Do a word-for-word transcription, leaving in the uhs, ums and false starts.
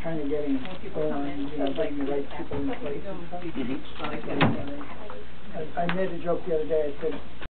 kind of getting going, you know, getting the right people in place and stuff. Mm-hmm. And I, I made a joke the other day, I said,